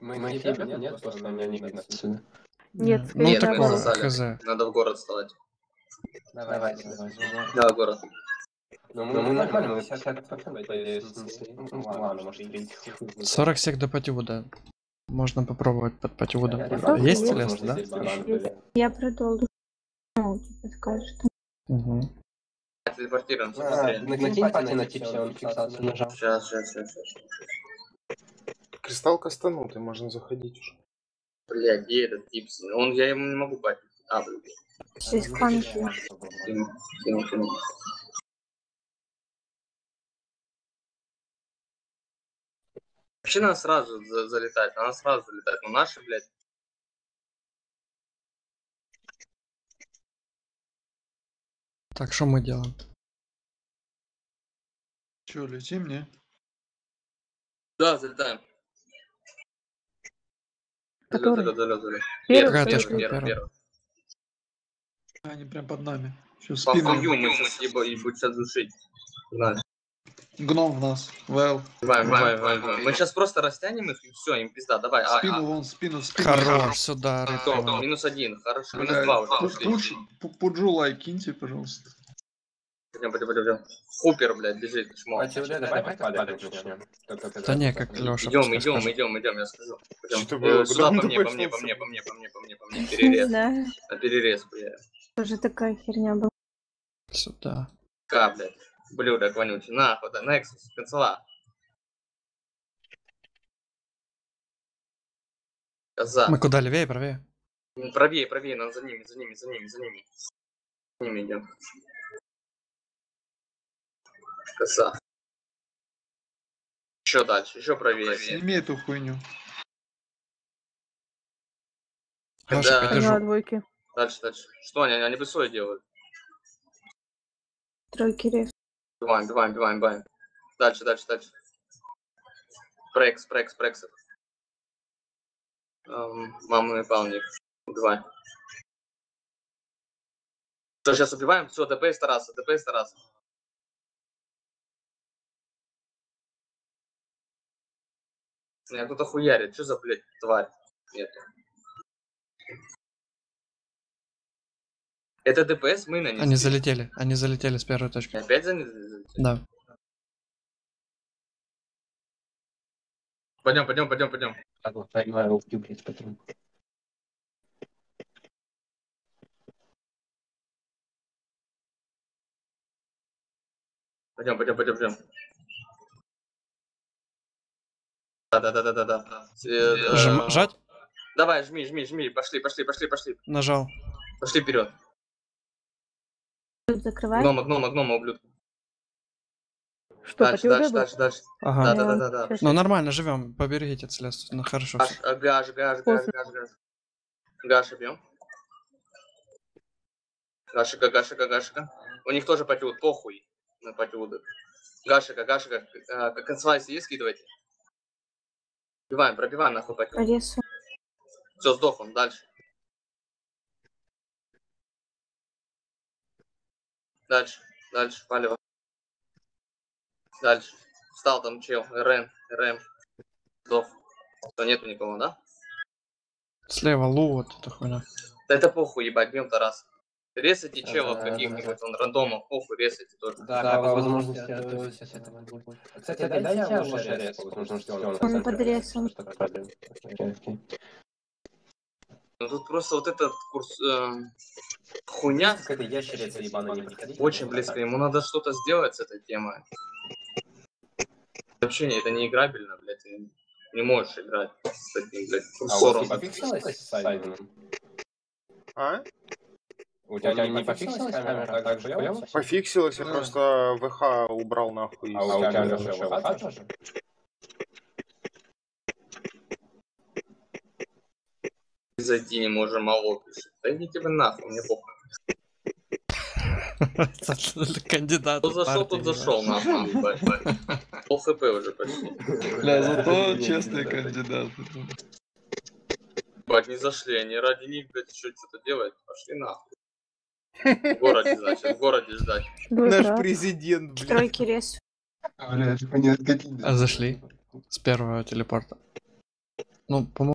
Мы тебя? Нет, просто меня не видно отсюда. Нет, Ну скорее такое, наоборот. хз. Надо в город вставать. Давай. Да, в город. Но мы нормально, мы 50%, по идее, ну ладно, может 30. 40 сек до Патиуда. Можно попробовать под Патиудом. Сколько Есть есть? телесно, да? Есть. Я продолжу. Ну, типа скажешь, что... Угу. Телепортируемся Накинь быстрее. пати на типсе, он фиксацию нажал. Сейчас. Кристалл кастанутый, можно заходить уже. Блядь, где этот типс? Я ему не могу пать. А, блядь. Через фанки. Кинул. Вообще надо сразу залетать, но наши, блядь. Так, что мы делаем? Че, летим, не? Да, залетаем. Который? Залет. Первый, Какая второй, точка? третий. Первый. Они прям под нами. Сейчас По спину. хую мы сейчас и будем сейчас душить. Знаешь. Гном в нас. Вел. Давай. Мы сейчас просто растянем их и все, им пизда. Давай. Спину. Хорош, сюда, Всё, рыбка. -1. Хорошо. Блядь, -2 уже. Пуджу лайк киньте, пожалуйста. Пойдем. Хупер, блядь, бежит. Шмок. Пати, давай подпалим начнем. Да не, как Лёша. Идем, я скажу. Что-то было, Сюда, куда по он мне. Не Перерез. знаю. На перерез, блядь. Тоже такая херня была. Сюда. Блядь. Блюдо вонючий. Нахуй, да. Nexus, канцела. Коза. Мы куда, левее, правее? Правее, нам за ними. За ними идем. Коса. Еще дальше, еще правее. Сними эту хуйню. Лёша, Да. подержу. На двойке. Дальше. Что они быстрее делают? Тройки рез. Биваем. Дальше. Прекс. Мамный палник. 2. Что, сейчас убиваем? Все, ДП стараться. Меня кто-то хуярит. Что за, блядь, тварь? Нет. Это ДПС мы нанесли. Они залетели с первой точки. Опять залетели? Да. Пойдем. Так вот, понимаю, убью, блядь, потом. Пойдем. Да. Жать? Давай, жми. Пошли. Нажал. Пошли вперед. Тут закрывай. Гнома, ублюдка. Что, Дальше. Ага. Да. Ну нормально, живем. Поберегите целесту. Ну хорошо. всё. Гаш. Гаш бьем. Гашика. У них тоже патиуд, похуй на патиуды. Гашика. Консвайс есть, скидывайте. Пробиваем нахуй патиуд. Ресу. Все, сдох он, дальше. Дальше, палево. Дальше. Встал там чел, РМ. Сдох. Что, нету никого, да? Слева лу, вот эта хуйня. Да это похуй, ебать, бьем Тарас. Ресайте челов Да. каких-нибудь, он рандомов, похуй, ресайте тоже. Да, по возможности отдаюсь от этого. Кстати, дай я лучше резко, потому что Он под ресом. Окей. Ну тут просто вот этот курс хуйня Какая-то ящерица ебаная не подходит. очень близко. Ему надо что-то сделать с этой темой. Вообще это не играбельно, блядь. Ты не можешь играть с таким, блядь, А у курсором. вас не пофиксилась с Сайденом? А? У тебя не пофиксилась камера, так же появилась? Пофиксилось, я Да. просто ВХ убрал нахуй. А у тебя Леша ВХ тоже? Зайти не можем, мало пишет. Да идите вы нахуй, мне похуй. Кандидат. Кто зашел, тот зашел, нахуй, ебать. Пол хп уже почти. Бля, зато честный кандидат. Ебать, не зашли, они ради них, блядь, еще что-то делают. Пошли нахуй. В городе, значит, в городе ждать. Наш президент, блядь. Тройки рез. Бля, не откатили. А зашли с первого телепорта. Ну, по-моему,